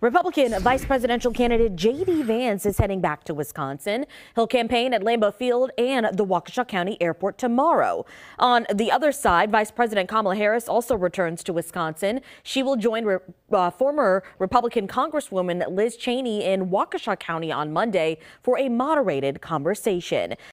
Republican vice presidential candidate J.D. Vance is heading back to Wisconsin. He'll campaign at Lambeau Field and the Waukesha County Airport tomorrow. On the other side, Vice President Kamala Harris also returns to Wisconsin. She will join former Republican Congresswoman Liz Cheney in Waukesha County on Monday for a moderated conversation.